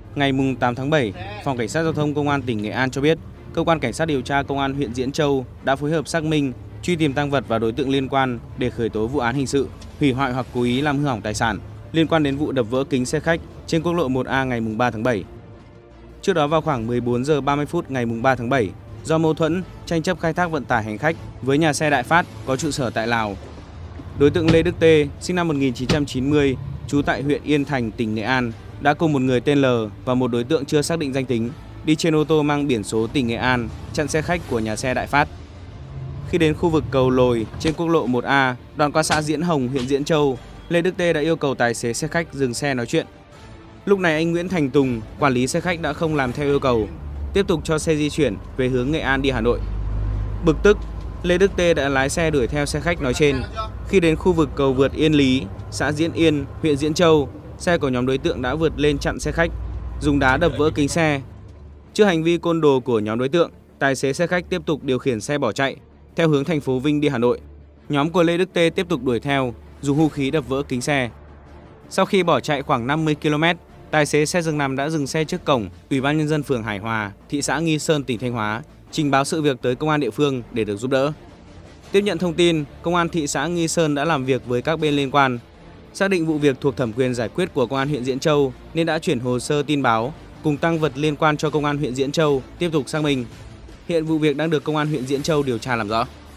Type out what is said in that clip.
Ngày 8 tháng 7, Phòng Cảnh sát Giao thông Công an tỉnh Nghệ An cho biết, Cơ quan Cảnh sát điều tra Công an huyện Diễn Châu đã phối hợp xác minh, truy tìm tang vật và đối tượng liên quan để khởi tố vụ án hình sự, hủy hoại hoặc cố ý làm hư hỏng tài sản liên quan đến vụ đập vỡ kính xe khách trên quốc lộ 1A ngày 3 tháng 7. Trước đó vào khoảng 14 giờ 30 phút ngày 3 tháng 7, do mâu thuẫn, tranh chấp khai thác vận tải hành khách với nhà xe Đại Phát có trụ sở tại Lào, đối tượng Lê Đức Tê, sinh năm 1990, trú tại huyện Yên Thành, tỉnh Nghệ An, đã cùng một người tên L và một đối tượng chưa xác định danh tính đi trên ô tô mang biển số tỉnh Nghệ An chặn xe khách của nhà xe Đại Phát. Khi đến khu vực cầu Lồi trên quốc lộ 1A, đoạn qua xã Diễn Hồng, huyện Diễn Châu, Lê Đức Tê đã yêu cầu tài xế xe khách dừng xe nói chuyện. Lúc này anh Nguyễn Thành Tùng, quản lý xe khách đã không làm theo yêu cầu, tiếp tục cho xe di chuyển về hướng Nghệ An đi Hà Nội. Bực tức, Lê Đức Tê đã lái xe đuổi theo xe khách nói trên. Khi đến khu vực cầu vượt Yên Lý, xã Diễn Yên, huyện Diễn Châu, xe của nhóm đối tượng đã vượt lên chặn xe khách, dùng đá đập vỡ kính xe. Trước hành vi côn đồ của nhóm đối tượng, tài xế xe khách tiếp tục điều khiển xe bỏ chạy theo hướng thành phố Vinh đi Hà Nội. Nhóm của Lê Đức Tê tiếp tục đuổi theo, dùng hung khí đập vỡ kính xe. Sau khi bỏ chạy khoảng 50 km, tài xế xe dừng nằm đã dừng xe trước cổng Ủy ban Nhân dân phường Hải Hòa, thị xã Nghi Sơn, tỉnh Thanh Hóa, trình báo sự việc tới công an địa phương để được giúp đỡ. Tiếp nhận thông tin, công an thị xã Nghi Sơn đã làm việc với các bên liên quan, xác định vụ việc thuộc thẩm quyền giải quyết của công an huyện Diễn Châu nên đã chuyển hồ sơ tin báo cùng tang vật liên quan cho công an huyện Diễn Châu tiếp tục xác minh. Hiện vụ việc đang được công an huyện Diễn Châu điều tra làm rõ.